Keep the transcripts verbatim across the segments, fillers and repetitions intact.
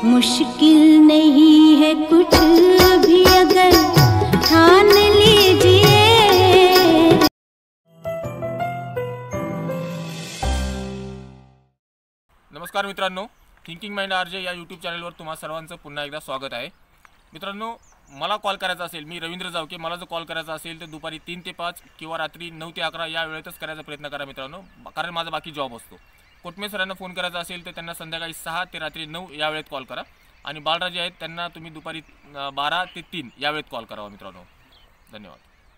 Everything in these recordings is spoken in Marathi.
मुश्किल नहीं है कुछ भी अगर ठान लीजिए। नमस्कार मित्रांनो, थिंकिंग माइंड आरजे या यूट्यूब चॅनलवर तुम्हा सर्वांचं पुन्हा एकदा स्वागत आहे। मित्रांनो, मला कॉल करायचा असेल, मी रवींद्र जावके, मला जर कॉल करायचा असेल तर दुपारी तीन ते पाच किंवा रात्री नऊ ते अकरा या वेळेतच करायचा प्रयत्न करा मित्रांनो, कारण माझा बाकी जॉब असतो। कोटमे सरांना फोन करायचा असेल तर त्यांना संध्याकाळी सहा ते रात्री नऊ या वेळेत कॉल करा आणि बालराजे आहेत त्यांना तुम्ही दुपारी बारा ते तीन या वेळेत कॉल करावा मित्रांनो। धन्यवाद।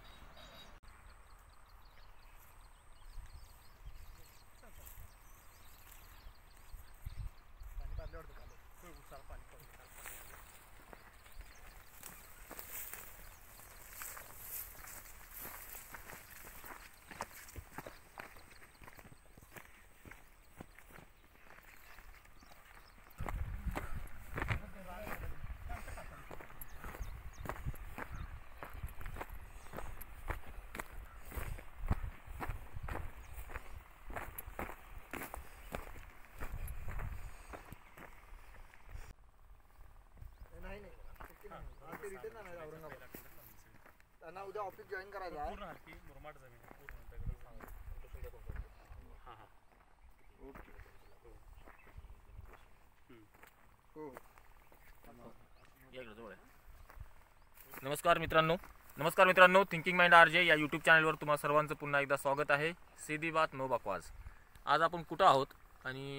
त्यांना उद्या ऑफिस जॉईन करायचं आहे। पूर्ण की मुरमाड जमीन आहे पूर्ण त्याकडे सांगा। हां हां ओके हो जवळ आहे। नमस्कार मित्रांनो नमस्कार मित्रांनो थिंकिंग माइंड आरजे या यूट्यूब चॅनलवर तुम्हा सर्वांचं पुन्हा एकदा स्वागत आहे। सीधी बात नो बकवास। आज आपण कुठं आहोत आणि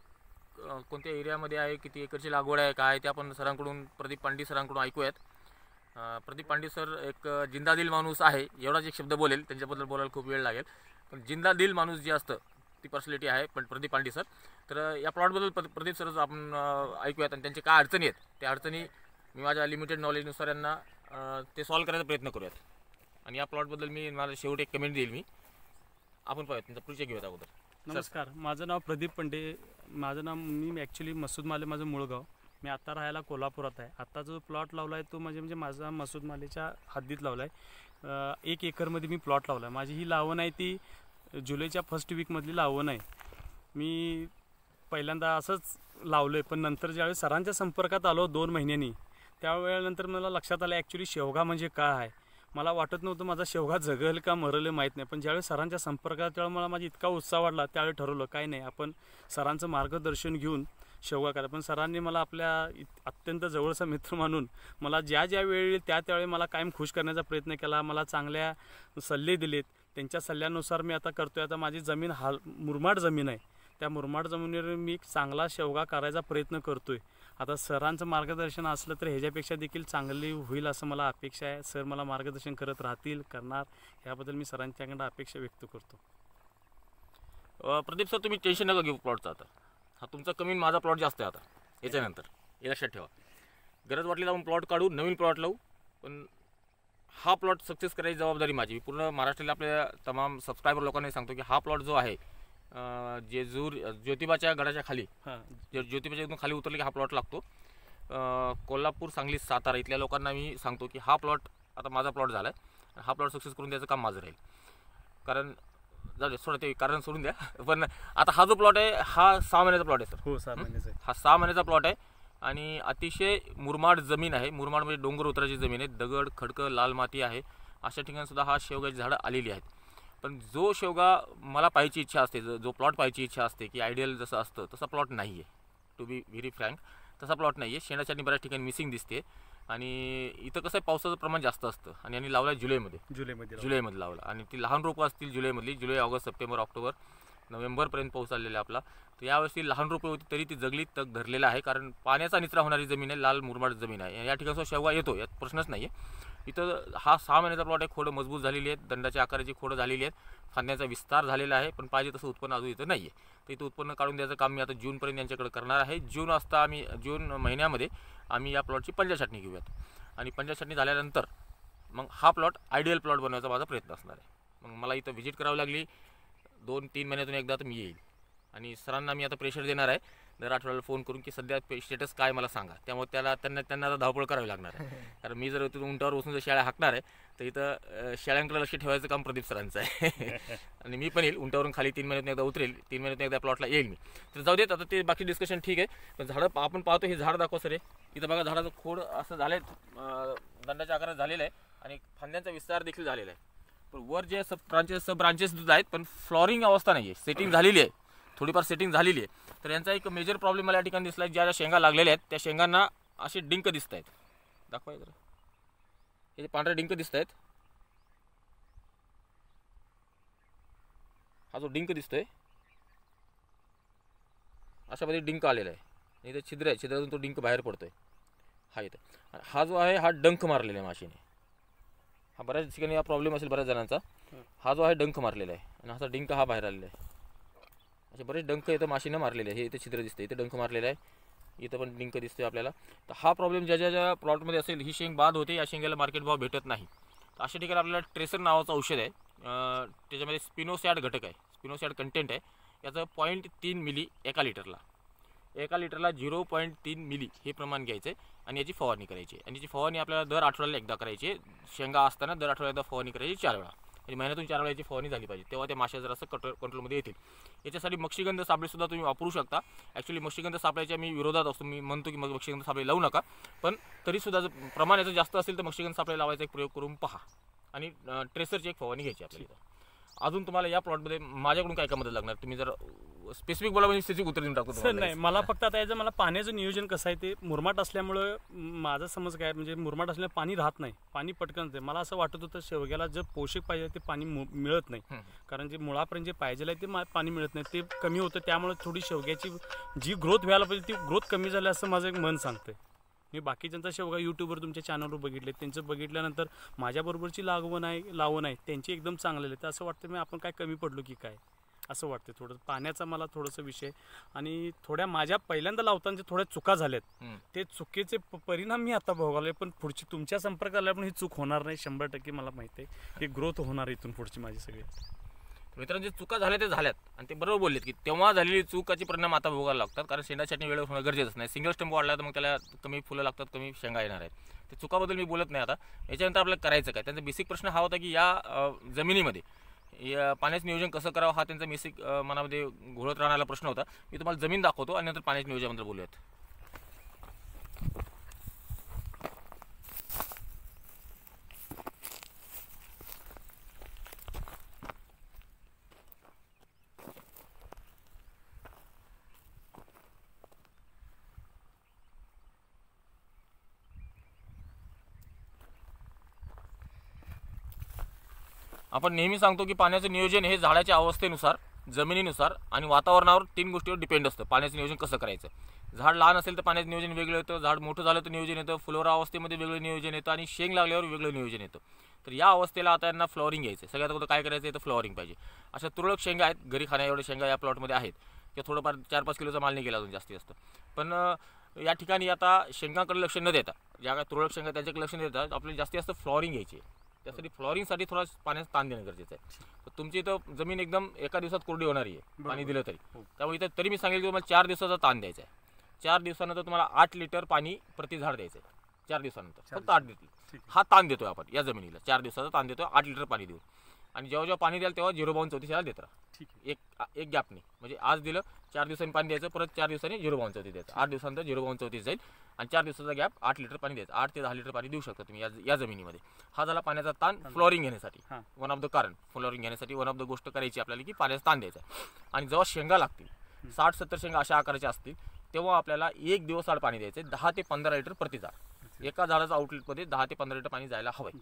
कोणत्या एरियामध्ये आहे, किती एकरची लागवड आहे, काय ते आपण सरांकडून प्रदीप पांडे सरांकडून ऐकूयात। प्रदीप पांडे सर एक जिंदादिल माणूस आहे, एवढाच एक शब्द बोलेल, त्यांच्याबद्दल बोलायला खूप वेळ लागेल, पण जिंदादिल माणूस जे असतं ती पर्सनॅलिटी आहे पण प्रदीप पांडे सर। तर या प्लॉटबद्दल प्रदीप सरच आपण ऐकूयात आणि त्यांचे काय अडचणी आहेत त्या अडचणी मी माझ्या लिमिटेड नॉलेजनुसार यांना ते सॉल्व करायचा प्रयत्न करूयात आणि या प्लॉटबद्दल मी माझं शेवट एक कमेंट देईल मी, आपण पाहूयात त्यांचा परिचय घेऊयात अगोदर। नमस्कार, माझं नाव प्रदीप पांडे, माझं नाव मी ॲक्च्युली मसूद माले माझं मूळ गाव, मी आता राहायला कोल्हापुरात आहे। आता जो प्लॉट लावला आहे तो म्हणजे म्हणजे माझा मसूद मालेच्या हद्दीत लावला आहे। एक एकरमध्ये मी प्लॉट लावला आहे। माझी ही लावण आहे ती जुलैच्या फर्स्ट वीकमधली लावण आहे। मी पहिल्यांदा असंच लावलं आहे, पण नंतर ज्यावेळेस सरांच्या संपर्कात आलो दोन महिन्यांनी त्यावेळेनंतर मला लक्षात आलं ॲक्च्युली शेवगा म्हणजे काय आहे। मला वाटत नव्हतं माझा शेवगा जगेल का मरेल माहीत नाही, पण ज्यावेळेस सरांच्या संपर्कात त्यावेळेस मला माझी इतका उत्साह वाढला, त्यावेळी ठरवलं काय नाही आपण सरांचं मार्गदर्शन घेऊन शेवगा करा। पण सरांनी मला आपल्या अत्यंत जवळचा मित्र मानून मला ज्या ज्या वेळी त्या त्यावेळी मला कायम खुश करण्याचा प्रयत्न केला, मला चांगल्या सल्ले दिलेत, त्यांच्या सल्ल्यानुसार मी आता करतोय। आता माझी जमीन हाल मुरमाड जमीन आहे, त्या मुरमाड जमिनीवर मी चांगला शेवगा करायचा प्रयत्न करतोय। आता सरांचं मार्गदर्शन असलं तर ह्याच्यापेक्षा देखील चांगली होईल असं मला अपेक्षा आहे। सर मला मार्गदर्शन करत राहतील, करणार, ह्याबद्दल मी सरांच्याकडे अपेक्षा व्यक्त करतो। प्रदीप सर, तुम्ही टेन्शन नका घेऊ प्लॉटचं। आता हा तुमचा कमी माझा प्लॉट जास्त आहे आता याच्यानंतर, हे लक्षात ठेवा। गरज वाटली तर आपण प्लॉट काढू, नवीन प्लॉट लावू, पण हा प्लॉट सक्सेस करायची जबाबदारी माझी। पूर्ण महाराष्ट्राला आपल्या तमाम सबस्क्रायबर लोकांना सांगतो की हा प्लॉट जो आहे जेजूर ज्योतिबाच्या गडाच्या खाली, ज्योतिबाच्या इथून खाली उतरले की हा प्लॉट लागतो। कोल्हापूर, सांगली, सातारा इथल्या लोकांना मी सांगतो की हा प्लॉट आता माझा प्लॉट झाला आहे, हा प्लॉट सक्सेस करून द्यायचं काम माझं राहील। कारण जाऊ दे, सोडा ते कारण सोडून द्या, पण आता हा जो प्लॉट आहे हा सहा महिन्याचा प्लॉट आहे सर। हो, सहा महिन्याचा आहे। हा सहा महिन्याचा प्लॉट आहे आणि अतिशय मुरमाड जमीन आहे। मुरमाड म्हणजे डोंगर उतराची जमीन आहे, दगड खडकं लाल माती आहे, अशा ठिकाणी सुद्धा हा शेवगाची झाडं आलेली आहेत। पण जो शेवगा मला पाहायची इच्छा असते, जो प्लॉट पाहायची इच्छा असते की आयडियल जसं असतं तसा प्लॉट नाही आहे, टू बी व्हेरी फ्रँक, तसा प्लॉट नाही आहे। शेणाच्या बऱ्याच ठिकाणी मिसिंग दिसते आणि इथं कसं आहे पावसाचं प्रमाण जास्त असतं आणि यांनी लावला जुलैमध्ये जुलैमध्ये जुलैमध्ये लावला आणि ती लहान रोपं असतील जुलैमधली, जुलै ऑगस्ट सप्टेंबर ऑक्टोबर नोव्हेंबरपर्यंत पाऊस आलेला आपला, तर यावर्षी लहान रोपं होती तरी ती जगली, तग धरलेला आहे, कारण पाण्याचा निचरा होणारी जमीन आहे, लाल मुरमाड जमीन आहे। या ठिकाणी शेवगा येतो, यात प्रश्नच नाही आहे। इथं हा सहा महिन्याचा प्लॉट आहे, खोडं मजबूत झालेली आहेत, दंडाच्या आकाराची खोडं झालेली आहेत, फांद्याचा विस्तार झालेला आहे, पण पाहिजे तसं उत्पन्न अजून इथं नाही आहे। तर इथं उत्पन्न काढून द्यायचं काम मी आता जूनपर्यंत यांच्याकडे करणार आहे। जून असता आम्ही जून महिन्यामध्ये आम्ही या प्लॉटची पंजा छाटणी घेऊयात आणि पंजा छाटणी झाल्यानंतर मग हा प्लॉट आयडियल प्लॉट बनवायचा माझा प्रयत्न असणार आहे। मग मला इथं व्हिजिट करावी लागली दोन तीन महिन्यातून एकदा तर मी येईल आणि सरांना मी आता प्रेशर देणार आहे दर आठवड्याला फोन करून की सध्या स्टेटस काय मला सांगा. त्यामुळे त्याला त्यांना त्यांना आता धावपळ करावी लागणार आहे. कारण मी जर इथून उंटावर बसून जर शेळ्या हाकणार आहे तर इथं शेळ्यांकडे लक्ष ठेवायचं काम प्रदीप सरांचं आहे. आणि मी पण येईल उंटावरून खाली तीन महिन्यात एकदा उतरेल, तीन महिन्यात एकदा प्लॉटला येईल मी. तर जाऊ देत, आता ते बाकी डिस्कशन ठीक आहे. पण झाडं आपण पाहतो, हे झाड दाखवा सर. इथं बघा झाडाचं खोड असं झालं आहे, दंडाच्या आकारात झालेलं आहे आणि फांद्यांचा विस्तार देखील झालेला आहे. पण वर जे सब ब्रांचेस सब ब्रांचेस आहेत पण फ्लॉरिंग अवस्था नाही आहे, सेटिंग झालेली आहे, थोडीफार सेटिंग झालेली आहे. तर यांचा एक मेजर प्रॉब्लेम मला या ठिकाणी दिसला आहे. ज्या ज्या शेंगा लागलेल्या आहेत त्या शेंगांना असे डिंक दिसत आहेत. दाखवा जरा, हे जे पांढरे डिंक दिसत आहेत, हा जो डिंक दिसतोय अशा मध्ये डिंक आलेला आहे. इथे छिद्र आहे, छिद्रातून तो डिंक बाहेर पडतोय. हा इथं हा जो आहे हा डंक मारलेला आहे माशीने. हा बऱ्याच ठिकाणी हा प्रॉब्लेम असेल बऱ्याच जणांचा. हा जो आहे डंक मारलेला आहे आणि असा डिंक हा बाहेर आलेला आहे. असे बरेच डंक इथं माशीनं मारलेले आहे. हे इथं छिद्र दिसतं, इथं डंक मारलेला आहे, इथं पण डिंक दिसतोय आपल्याला. तर हा प्रॉब्लेम ज्या ज्या ज्या प्लॉटमध्ये असेल, ही शेंग बाद होते, या शेंगाला मार्केट भाव भेटत नाही. तर अशा ठिकाणी आपल्याला ट्रेसर नावाचं औषध आहे, त्याच्यामध्ये स्पिनोसॅड घटक आहे, स्पिनोसॅड कंटेंट आहे. याचं पॉईंट तीन मिली एका लिटरला एका लिटरला झिरो पॉईंट तीन मिली हे प्रमाण घ्यायचं आहे आणि याची फवारणी करायची आहे. आणि याची फवारणी आपल्याला दर आठवड्याला एकदा करायची आहे. शेंगा असताना दर आठवड्याला फवारणी करायची चार वेळा, आणि महिन्यातून चार वेळा याची फवारणी झाली पाहिजे, तेव्हा त्या माश्या जर असं कंट्रोल कंट्रोलमध्ये येतील. याच्यासाठी मक्षीगंध सापळेसुद्धा तुम्ही वापरू शकता. ॲक्च्युली मक्षीगंध सापळ्याच्या मी विरोधात असतो, मी म्हणतो की मग मक्षीगंध सापळे लावू नका, पण तरीसुद्धा जर प्रमाण याचं जास्त असेल तर मक्षीगंध सापळे लावायचा एक प्रयोग करून पहा आणि ट्रेसरची एक फवारणी घ्यायची आपल्याला. अजून तुम्हाला या प्लॉटमध्ये माझ्याकडून काय काय मदत लागणार, तुम्ही जर स्पेसिफिक बोला म्हणजे स्पेसिफिक उत्तर देऊन टाकतो. सर नाही, मला फक्त आता याचं मला पाण्याचं नियोजन कसं आहे, ते मुरमाट असल्यामुळं माझा समज काय म्हणजे मुरमाट असल्यामुळे पाणी राहत नाही, पाणी पटकन येते. मला असं वाटत होतं शेवग्याला जे पोषक पाहिजे ते पाणी मिळत नाही, कारण जे मुळापर्यंत जे पाहिजे आहे ते पाणी मिळत नाही, ते कमी होतं. त्यामुळे थोडी शेवग्याची जी ग्रोथ व्हायला पाहिजे ती ग्रोथ कमी झाली असं माझं एक मन सांगतंय. मी बाकीच्यांचा शेवगा यूट्यूबवर तुमच्या चॅनलवर बघितले, त्यांचं बघितल्यानंतर माझ्याबरोबरची लागवण आहे लावण आहे त्यांची एकदम चांगलेले. तर असं वाटतं मी आपण काय कमी पडलो की काय असं वाटतं. थोडं पाण्याचा मला थोडंसं विषय आणि थोड्या माझ्या पहिल्यांदा लावताना थोड्या चुका झाल्यात, ते चुकीचे परिणाम मी आता भोगावले. पण पुढची तुमच्या संपर्क आल्या पण ही चूक होणार नाही, शंभर टक्के मला माहिती आहे. ही ग्रोथ होणार इथून पुढची माझी सगळी. मित्रांनो, जे चुका झाल्या ते झाल्यात आणि ते बरोबर बोललेत की तेव्हा झालेली चुकाचे परिणाम आता भोगायला लागतात, कारण शेंगा छाटणी वेळेवर होणं गरजेचंच नाही. सिंगल स्टंप वाढला तर मग त्याला कमी फुलं लागतात, कमी शेंगा येणार आहेत. ते चुकाबद्दल मी बोलत नाही आता. याच्यानंतर आपल्याला करायचं काय, त्यांचा बेसिक प्रश्न हा होता की या जमिनीमध्ये या पाण्याचं नियोजन कसं करावं, हा त्यांचा बेसिक मनामध्ये घोळत राहणारा प्रश्न होता. मी तुम्हाला जमीन दाखवतो आणि नंतर पाण्याच्या नियोजनाबद्दल बोलूयात. आपण नेहमी सांगतो की पाण्याचं नियोजन हे झाडाच्या अवस्थेनुसार, जमिनीनुसार आणि वातावरणावर तीन गोष्टीवर डिपेंड असतं. पाण्याचं नियोजन कसं करायचं. झाड लहान असेल तर पाण्याचं नियोजन वेगळं येतं, झाड मोठं झालं तर नियोजन येतं, फुलोरा अवस्थेमध्ये वेगळं नियोजन येतं आणि शेंग लागल्यावर वेगळं नियोजन येतं. तर या अवस्थेला आता यांना फ्लॉवरिंग घ्यायचं. सगळ्यात अगोदर काय करायचं आहे तर फ्लॉवरिंग पाहिजे. अशा तुरळक शेंगा आहेत, घरी खाण्या एवढ्या शेंगा या प्लॉटमध्ये आहेत, त्या थोडंफार चार पाच किलोचा माल नाही गेला अजून जास्तीत जास्त. पण या ठिकाणी आता शेंगाकडे लक्ष न देता, ज्या काय तुरळक शेंगा त्याच्याकडे लक्ष न देता आपल्याला जास्तीत जास्त फ्लॉवरिंग घ्यायची आहे. त्यासाठी फ्लॉवरिंगसाठी थोडा पाण्याचं ताण देणं गरजेचं आहे. तर तुमची इथं जमीन एकदम एका दिवसात कोरडी होणारी आहे पाणी दिलं तरी. त्यामुळे इथं तरी मी सांगेल की तुम्हाला चार दिवसाचा ताण द्यायचा आहे. चार दिवसानंतर तुम्हाला आठ लिटर पाणी प्रति झाड द्यायचं आहे. चार दिवसानंतर फक्त आठ लिटर हा ताण देतोय आपण या जमिनीला. चार दिवसाचा ताण देतोय, आठ लिटर पाणी देऊ. आणि जेव्हा जेव्हा पाणी द्याल तेव्हा झिरो बावन्न चौतीस याला देत राहा. एक एक गॅपने, म्हणजे आज दिलं चार दिवसांनी पाणी द्यायचं, परत चार दिवसांनी झिरो बावन्न चौतीस द्यायचं. आठ दिवसानंतर झिरो बावन्न चौतीस जाईल आणि चार दिवसाचा गॅप आठ लिटर पाणी द्यायचं. आठ ते दहा लिटर पाणी देऊ शकता तुम्ही या या जमिनीमध्ये. हा झाला पाण्याचा ताण फ्लॉवरिंग घेण्यासाठी. वन ऑफ द कारण फ्लॉवरिंग घेण्यासाठी वन ऑफ द गोष्ट करायची आपल्याला की पाण्याचा ताण द्यायचा. आणि जेव्हा शेंगा लागतील, साठ सत्तर शेंगा अशा आकाराच्या असतील, तेव्हा आपल्याला एक दिवस आड पाणी द्यायचं. दहा ते पंधरा लिटर प्रति झाड. एका झाडाचा आउटलेटमध्ये दहा ते पंधरा लिटर पाणी जायला हवं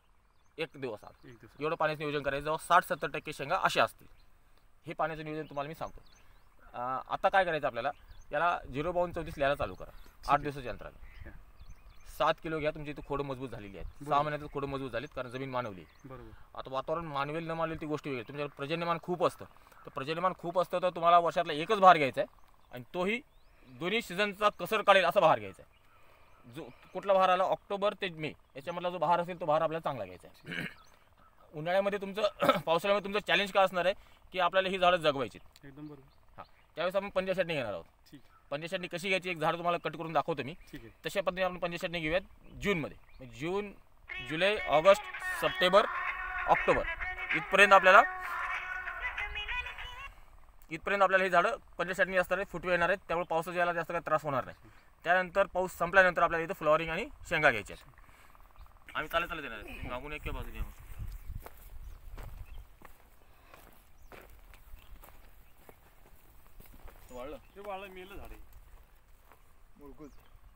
एक दिवस आड. एवढं पाण्याचं नियोजन करायचं. जेव्हा साठ सत्तर टक्के शेंगा अशा असतील, हे पाण्याचं नियोजन तुम्हाला मी सांगतो. आता काय करायचं आपल्याला, याला झिरो बावन्न चौतीस लिहायला चालू करा. आठ दिवसाच्या अंतराला सात किलो घ्या. तुमची इथं खोडं मजबूत झालेली आहेत, सहा महिन्यात खोडं मजबूत झालीत, कारण जमीन मानवली. आता वातावरण मानवेल न मानवेल ती गोष्ट वेगळी. तुमच्याकडे प्रजन्यमान खूप असतं, तर प्रजन्यमान खूप असतं तर तुम्हाला वर्षातला एकच भार घ्यायचा आहे आणि तोही दोन्ही सीझनचा कसर काढेल असा भार घ्यायचा आहे. जो कुठला भार आला, ऑक्टोबर ते मे याच्यामधला जो भार असेल तो भार आपल्याला चांगला घ्यायचा आहे. उन्हाळ्यामध्ये तुमचं पावसाळ्यामध्ये तुमचं चॅलेंज काय असणार आहे की आपल्याला ही झाडं जगवायची. एकदम बरोबर. हां, त्यावेळेस आपण पंजाब छाटणी घेणार आहोत. पंजाब चटणी कशी घ्यायची एक झाड तुम्हाला कट करून दाखवतो मी. ठीक आहे. तशा पद्धतीने आपण पंजाब चटणी घेऊयात जूनमध्ये. जून, जुलै, ऑगस्ट, सप्टेंबर, ऑक्टोबर इथपर्यंत आपल्याला इथपर्यंत आपल्याला हे झाडं पंजाब चटणी असणार फुटवे येणार आहेत. त्यामुळे पावसाच्या यायला जास्त काही त्रास होणार नाही. त्यानंतर पाऊस संपल्यानंतर आपल्याला इथं फ्लॉवरिंग आणि शेंगा घ्यायच्या आहेत. आम्ही चालत चालत येणार आहे मागून एक किंवा बाजूने वाळलं ते वाळलं मेलं झाड आहे. मुळकूच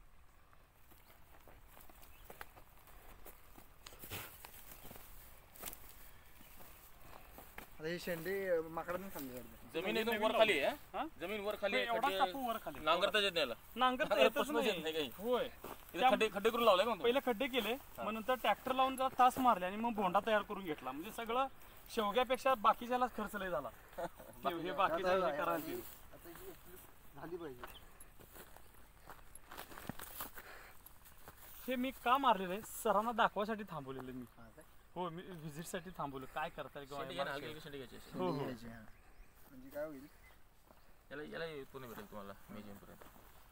आता ही शेंडी माकडाने खाल्ली जाते. जमीन एकदम वर खाली आहे. हा? जमीन वर खाली आहे. एवढा खड्डे- कापू वर खाली नांगरता येत नाही याला. नांगरता नांगर येतच प्रश्नच येत नाही नाही. काही. होय. इथं खड्डे खड्डे करून लावले का पहिले खड्डे केले मग नंतर ट्रॅक्टर लावून जरा तास मारले आणि मग बोंडा तयार करून घेतला. म्हणजे सगळं शेवग्यापेक्षा बाकीच्याला खर्च लय झाला. हे बाकीचं हे करायला ते. आता ही actually झाली पाहिजे. हे मी का मारलेलं आहे सरांना दाखवासाठी थांबवलेलं मी. हा काय? हो मी व्हिजिट साठी थांबवलं काय करताय किंवा शेंडी घ्या ना, हलकी हलकी शेंडी घ्यायची असेल. हो हो घ्यायची, हा. म्हणजे काय होईल याला याला पूर्ण भेटेल तुम्हाला मे जूनपर्यंत.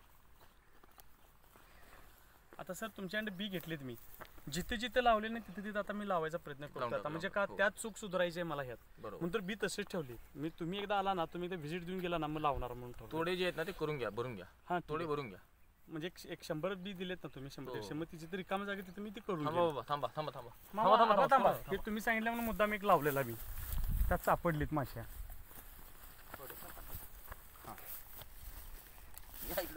आता सर तुमच्याकडे बी घेतलेत मी जिथे जिथे लावले नाही तिथे तिथे आता मी लावायचा प्रयत्न लावून करतो टाक, आता म्हणजे लावून का टाक, हो. त्यात चूक सुधारायची आहे मला ह्यात. बरोबर. नंतर बी तसेच ठेवली मी. तुम्ही एकदा आला ना तुम्ही एकदा व्हिजिट देऊन गेला ना मग लावणार म्हणून ठेवलं. तोडे जे आहेत ना ते करून घ्या, भरून घ्या. हा तोडे थोडे भरून घ्या. म्हणजे एक- एक शंभर बी दिलेत ना तुम्ही शंभर हो. एकशे मग तिथे रिकाम्या जागे तिथे मी ते करून थांबा घेईन. बाबा, थांबा थांबा थांबा मामा, थांबा थांबा आता थांबा थांबा. हे तुम्ही सांगितलं म्हणून मुद्दाम एक लावलेला मी त्यात सापडलीत माश्या. या इकडे.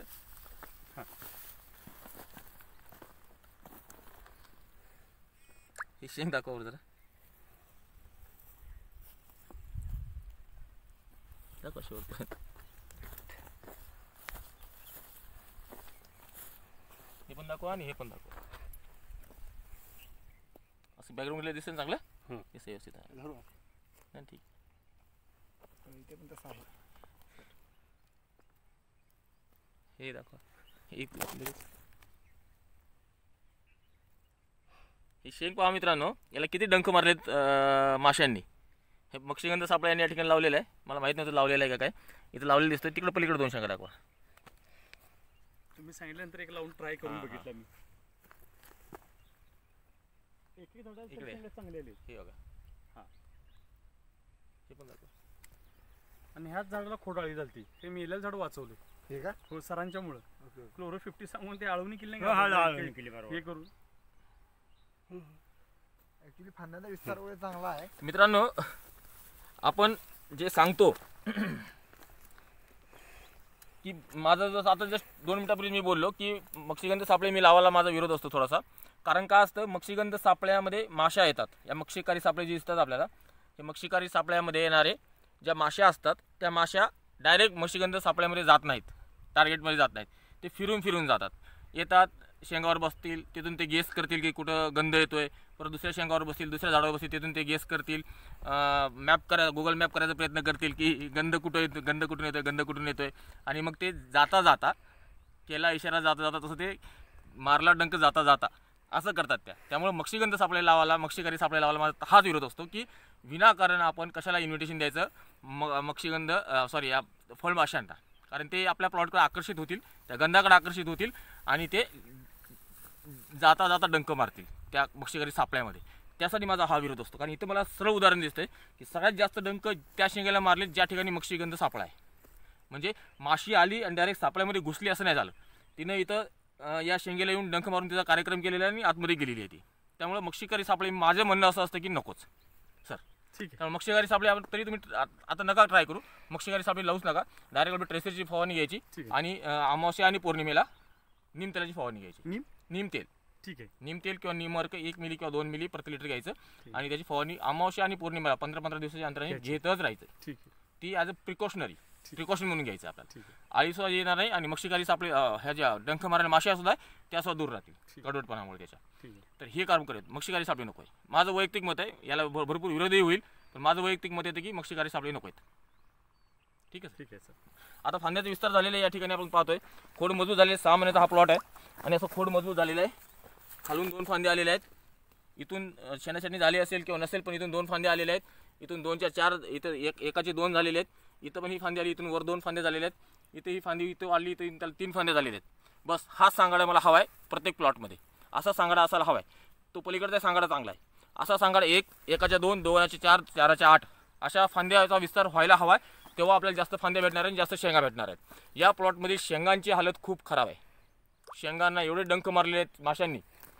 हे शेंग दाखवा बरं जरा. दाखवा शेवटपर्यंत. हे पण दाखवा आणि हे पण दाखवा. असं बॅकग्राऊंडला दिसेल चांगलं. हं. हे व्यवस्थित आहे. धरू. नाही, ठीक. इथे पण तसं आहे. हे दाखवा. एक लगेच. हे शेंग पहा मित्रांनो, याला किती डंख मारलेत अं, माशांनी. हे मक्षीगंध सापळा यांनी या ठिकाणी लावलेलं आहे. मला माहित नव्हतं लावलेलं आहे का काय. इथं लावलेलं दिसतंय. तिकडे पलीकडे दोन शेंगा दाखवा. तुम्ही सांगितल्यानंतर एक लावून ट्राय करून हा, हा. बघितलं मी. एक एक झाडाला इकडे. शेंगा चांगले आले. हे बघा. हा. हे पण दाखवा. आणि ह्याच झाडाला खोडाळी झालती ते मेलेलं झाड वाचवलं. हे का? हो सरांच्या मुळे ओके. क्लोरो फिफ्टी सांगून ते आळवणी केली हो, हा, आळवणी केली, बरोबर. हे करून ऍक्च्युली फांद्याचा विस्तार वगैरे चांगला आहे. मित्रांनो, आपण जे सांगतो की माझं जसं आता जस्ट दोन मिनिटापूर्वी मी बोललो की मक्षीगंध सापळे मी लावायला माझा विरोध असतो थोडासा. कारण का असतं, मक्षीगंध सापळ्यामध्ये माशा येतात. या मक्षिकारी सापळे जे दिसतात आपल्याला, हे मक्षिकारी सापळ्यामध्ये येणारे ज्या माशा असतात त्या माशा डायरेक्ट मक्षीगंध सापळ्यामध्ये जात नाहीत, टार्गेटमध्ये जात नाहीत. ते फिरून फिरून जातात. येतात, शेंगावर बसतील, तिथून ते गेस करतील की कुठं गंध येतोय. परत दुसऱ्या शेंगावर बसतील, दुसऱ्या झाडावर बसतील, तिथून ते गेस करतील. मॅप करा गुगल मॅप करायचा प्रयत्न करतील की गंध कुठं येतो, गंध कुठून येतोय, गंध कुठून येतोय. आणि मग ते जाता जाता, केला इशारा जाता जाता तसं ते मारला डंक जाता जाता असं करतात त्या. त्यामुळे मक्षीगंध सापळे लावायला, मक्षीकारी सापळे लावायला माझा हाच विरोध असतो की विनाकारण आपण कशाला इन्व्हिटेशन द्यायचं म मक्षीगंध सॉरी या फळमाशांना. कारण ते आपल्या प्लॉटकडे आकर्षित होतील, त्या गंधाकडे आकर्षित होतील आणि ते जाता जाता डंक मारतील त्या मक्षीकारी सापळ्यामध्ये. त्यासाठी माझा हा विरोध असतो. कारण इथं मला सरळ उदाहरण दिसतंय की सगळ्यात जास्त डंक त्या शेंगेला मारले ज्या ठिकाणी मक्षीगंध सापळा आहे. म्हणजे माशी आली आणि डायरेक्ट सापळ्यामध्ये घुसली असं नाही झालं. तिनं इथं या शेंगेला येऊन डंक मारून तिचा कार्यक्रम केलेला आहे आणि आतमध्ये गेलेली आहे ती. त्यामुळे मक्षीकारी सापळे माझं म्हणणं असं असतं की नकोच सर. ठीक आहे. त्यामुळे मक्षीकारी सापळे आपण तरी तुम्ही आता नका ट्राय करू. मक्षीकारी सापळे लावूच नका. डायरेक्ट आपली ट्रेसरची फवारणी घ्यायची ठीक आहे. आणि अमावस्या आणि पौर्णिमेला नीम तेलाची फवारणी घ्यायची. नीम नीम तेल ठीक आहे. नीम तेल किंवा नीमर्क एक मिली किंवा दोन मिली प्रति लिटर घ्यायचं आणि त्याची फवारणी अमावस्या आणि पौर्णिमेला पंधरा पंधरा दिवसाच्या अंतराने घेतच राहायचं. ठीक आहे. ती ॲज अ प्रिकॉशनरी प्रिकॉशन म्हणून घ्यायचं आपल्याला. ठीक आहे. आळीसुद्धा येणार नाही आणि मक्षीकारी सापळे ह्या ज्या डंख मारायला माश्या सुद्धा त्या सुद्धा दूर राहतील कडवटपणामुळे त्याच्या. ठीक आहे. तर हे काम करेल. मक्षीकारी सापळे नको आहे. माझं वैयक्तिक मत आहे. याला भर- भरपूर विरोधही होईल, पण माझं वैयक्तिक मत येतं की मक्षीकारी सापळे नको आहेत. ठीक आहे. ठीक आहे सर. आता फांद्याचा विस्तार झालेला आहे. या ठिकाणी आपण पाहतोय खोड मजबूत झाले. सहा महिन्याचा हा प्लॉट आहे आणि असं खोड मजबूत झालेला आहे. खालून दोन फांदे आलेले आहेत. इथून शेणाछाटणी झाली असेल किंवा नसेल, पण इथून दोन फांदे आलेले आहेत. इथून दोनच्या चार, इथं एक एकाचे दोन झालेले आहेत. इथं पण ही फांदी आली. इथून वर दोन फांदे झालेले आहेत. इथे ही फांदी इथं आली इथं त्याला तीन फांद्या झालेल्या आहेत. बस हाच सांगाडा मला हवा आहे प्रत्येक प्लॉटमध्ये. असा सांगाडा असायला हवा आहे. तो पलीकडचा सांगाडा चांगला आहे. असा सांगाडा एक एकाच्या दोन दोनाचे चार चाराच्या आठ अशा फांद्याचा विस्तार व्हायला हवा आहे. तेव्हा आपल्याला जास्त फांद्या भेटणार आणि जास्त शेंगा भेटणार आहेत. या प्लॉटमध्ये शेंगांची हालत खूप खराब आहे. शेंगांना एवढे डंक मारलेले आहेत माशांनी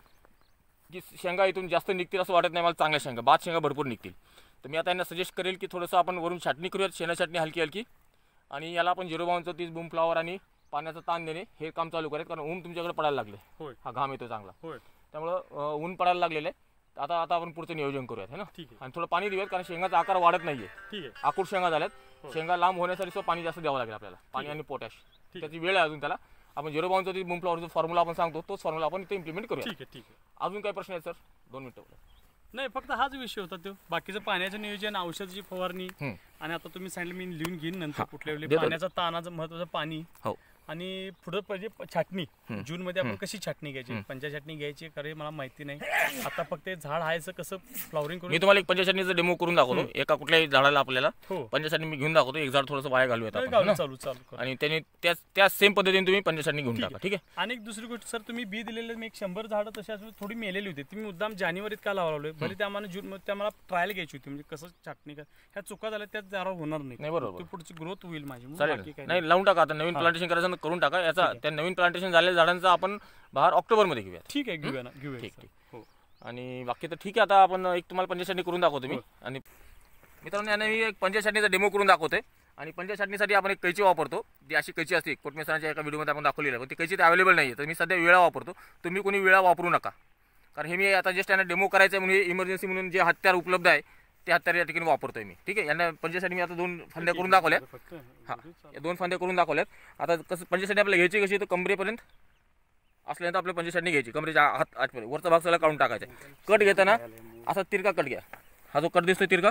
की शेंगा इथून जास्त निघतील असं वाटत नाही मला. चांगल्या शेंगा बाद शेंगा भरपूर निघतील. तर मी आता यांना सजेस्ट करेल की थोडंसं आपण वरून छाटणी करूयात, शेणा छाटणी हलकी हलकी, आणि याला आपण झिरो बावनचं तीस बूम फ्लावर आणि पाण्याचा ताण देणे हे काम चालू करेल. कारण ऊन तुमच्याकडे पडायला लागले. होय. हा घाम येतो चांगला. होय. त्यामुळं ऊन पडायला लागलेलं आहे. आता आता आपण पुढचं नियोजन करूयात है ना. ठीक आहे. आणि थोडं पाणी देऊयात कारण शेंगाचा आकार वाढत नाहीये. ठीक आहे. आकूड शेंगा झाल्यात. शेंगा लांब होण्यासाठी सुद्धा पाणी जास्त द्यावं लागेल आपल्याला. पाणी आणि पोटॅश त्याची वेळ आहे अजून. त्याला आपण झिरो बावनचं तीस बूम फ्लावरचा फॉर्म्युला आपण सांगतो तोच फॉर्म्युला आपण इथे इम्प्लिमेंट करूया. ठीक आहे. ठीक आहे. अजून काय प्रश्न आहे सर? दोन मिनिटं. नाही, फक्त हाच विषय होता तो. बाकीचं पाण्याचं नियोजन, औषधाची फवारणी, हम्म. आणि आता तुम्ही सांगितलं मी लिहून घेईन नंतर कुठल्या वेळी देतो. पाण्याचा ताणाचं महत्वाचं पाणी, हो. आणि पुढे पाहिजे छाटणी. जून मध्ये आपण कशी छाटणी घ्यायची, पंचा छाटणी घ्यायची खरे मला माहिती नाही. आता फक्त हे झाड आहे कसं फ्लॉवरिंग मी करून. तुम्हाला एक पंचछाटणीचा डेमो करून दाखवतो. एका कुठल्याही झाडाला आपल्याला हो. पंचछाटणी मी घेऊन दाखवतो. एक झाड थोडंसं वाया घालूयात आपण, चालू है ना? चालू चालू करू. आणि त्याने त्याच त्याच सेम पद्धतीने तुम्ही पंचछाटणी घेऊन टाका. ठीक आहे. आणि एक दुसरी गोष्ट सर, तुम्ही बी दिलेले मी एक शंभर झाडं तशी असून थोडी मेलेली होती. तुम्ही मुद्दाम जानेवारीत का लावले भले त्या आम्हाला जून त्या मला ट्रायल घ्यायची होती. म्हणजे कसं छाटणी का ह्या चुका झाल्या त्यात जरा होणार नाही. नाही, बरोबर. ती पुढची ग्रोथ होईल माझी. मग चालेल. बाकी काही नाही लावून टाका. आता नवीन प्लांटेशन करायचं ना, करून टाका. याचा त्या नवीन प्लांटेशन झालेल्या झाडांचा आपण बहार ऑक्टोबरमध्ये घेऊया. ठीक आहे, घेऊया ना, घेऊया. ठीक ठीक. हो. आणि बाकी तर ठीक आहे. आता आपण एक तुम्हाला पंचछाटणी करून दाखवतो मी. आणि मित्रांनो यांना मी एक पंचछाटणीचा डेमो करून दाखवतोय. आणि पंचछाटणीसाठी आपण एक कैची वापरतो. जी अशी कैची असते कोटमेसरांच्या एका व्हिडिओमध्ये आपण दाखवलेली आहे. पण ती कैची अवेलेबल नाही आहे. तर मी सध्या विळा वापरतो. तुम्ही कोणी विळा वापरू नका. कारण हे मी आता जस्ट यांना डेमो करायचं आहे म्हणून इमर्जन्सी म्हणून जे हत्यार उपलब्ध आहे ते हत्यार या ठिकाणी वापरतोय मी. ठीक आहे. यांना पंचसाठी मी आता दोन फांद्या करून दाखवल्या. हां, या दोन फांद्या करून दाखवल्यात. आता कसं पंचसाठी आपल्याला घ्यायची कशी तर कमरेपर्यंत असल्यानंतर आपल्या पंचसाठी घ्यायची. कमरेच्या हात आतपर्यंत वरचा भाग सगळा काढून टाकायचा. कट घेताना असा तिरका कट घ्या. हा जो कट दिसतोय तिरका,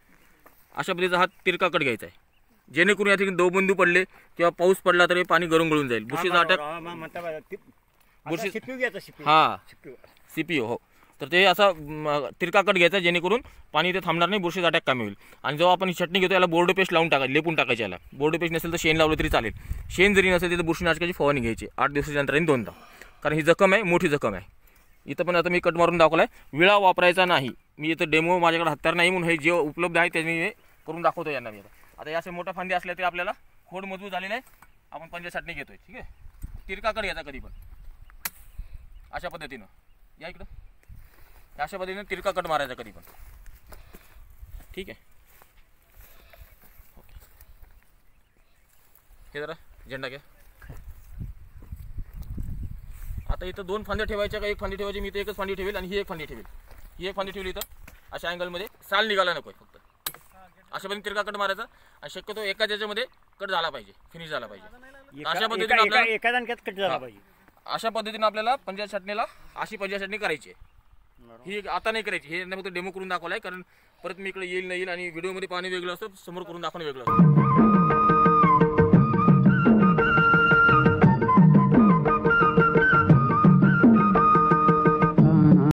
अशा पद्धतीचा हा तिरका कट घ्यायचा आहे. जेणेकरून या ठिकाणी दो बिंदू पडले किंवा पाऊस पडला तरी पाणी गळून गळून जाईल. बुरशीचा अटॅक बुरशी हा सीपीओ हो. तर ते असा तिरका कट घ्यायचा जेणेकरून पाणी ते थांबणार नाही, बुरशीचा अटॅक कमी होईल. आणि जेव्हा आपण ही चटणी घेतो याला बोर्ड पेस्ट लावून टाकायची, लेपून टाकायची. याला बोर्ड पेस्ट नसेल तर शेण लावलं तरी चालेल. शेण जरी नसेल तर बुरशीनाशकाची फवारणी घ्यायची आठ दिवसाच्या अंतराने दोनदा. कारण ही जखम आहे, मोठी जखम आहे. इथं पण आता मी कट मारून दाखवला आहे. विळा वापरायचा नाही. मी इथं डेमो माझ्याकडे हत्यार नाही म्हणून हे जे उपलब्ध आहे त्याने मी करून दाखवतो यांना. मी आता आता याचे मोठ्या फांदे असल्या तरी आपल्याला खोड मजबूत झालेले आहे. आपण पंचछाटणी घेतोय. ठीक आहे. तिरका कट घ्यायचा कधी पण अशा पद्धतीनं. या इकडं अशा पद्धतीने तिरका कट मारायचा कधी पण. ठीक आहे. हे जरा झेंडा घ्या. आता इथं दोन फांद्या ठेवायच्या का एक फांदी ठेवायची? मी इथं एकच फांदी ठेवेल आणि ही एक फांदी ठेवेल. ही एक फांदी ठेवली इथं अशा अँगलमध्ये. साल निघाला नको फक्त. अशा पद्धतीने तिरका कट मारायचा आणि शक्यतो एका ज्याच्यामध्ये कट झाला पाहिजे, फिनिश झाला पाहिजे. अशा पद्धतीने आपल्याला एका दणक्यात कट झाला पाहिजे. अशा पद्धतीने आपल्याला पंचछाटणीला अशी पंचछाटणी करायची आहे. ही आता नाही करायची. हे फक्त डेमो करून दाखवलाय. कारण परत मी इकडे येईल नाही येईल आणि व्हिडिओमध्ये पाणी वेगळं असतं, समोर करून दाखवणं वेगळं असतं.